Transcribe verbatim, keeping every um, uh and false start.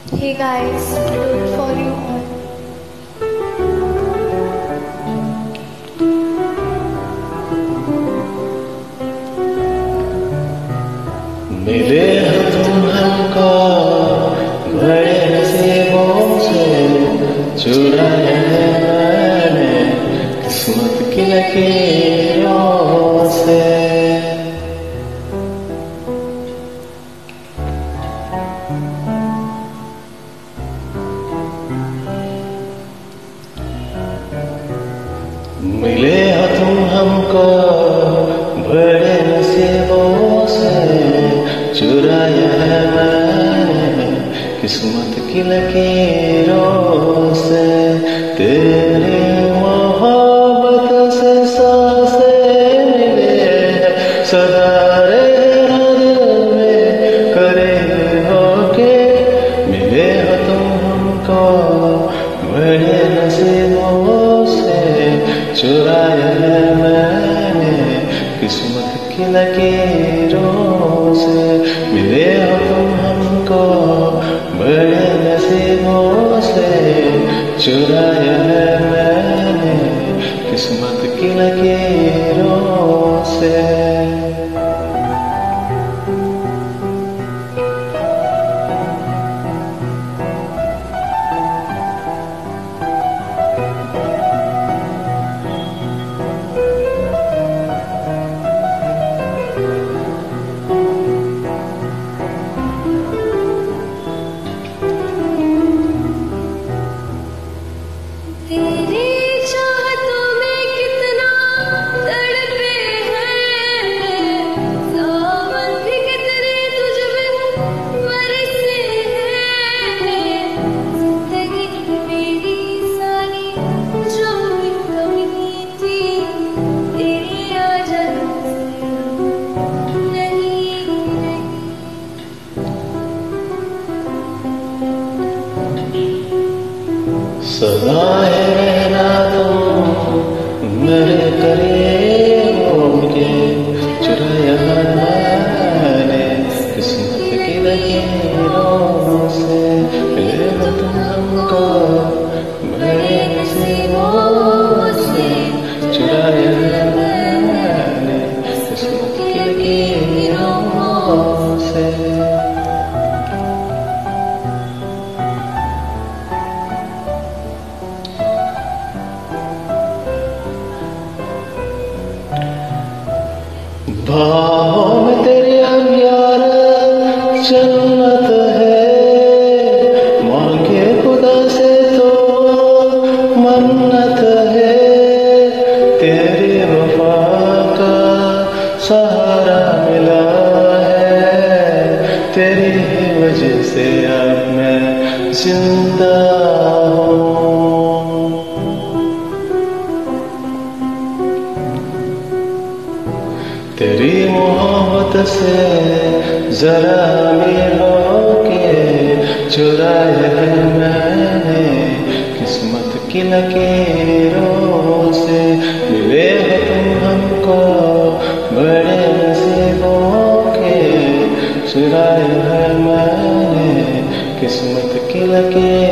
Hey guys, I do it for you all. मिले हो तुम हमको बड़े नसीबों से, चुराया है मैंने किस्मत की लकीरों से। मिले हो तुम हमको बड़े नसीबों से, चुराया है मैंने किस्मत की लकीरों से। तेरी मोहब्बत से सांसें मिले सदा रहना दिल में करीब होके। मिले हो तुम हमको बड़े नसीबों से, चुराया है मैंने किस्मत की लकीरों से। मिले हो तुम हमको बड़े नसीबों से, चुराया है मैंने किस्मत की लकीरों से। सदा है रहना तुम मेरे करीब होके। चुराया मैंने किस्मत की लकीरों से। मिले हो तुम हमको बड़े नसीबों से, चुराया मैंने किस्मत की लकीरों से। बाहों में तेरी अनयार जन्नत है, मांगे खुदा से तो मन्नत है। तेरी वफा का सहारा मिला है, तेरी ही वजह से अब मैं जिंदा हूँ। तेरी मोहब्बत से जरा मिलो के, चुराया है मैंने किस्मत की लकीरों से। मिले हो तुम हमको बड़े नसीबों के, चुराया है मैंने किस्मत की लकीरों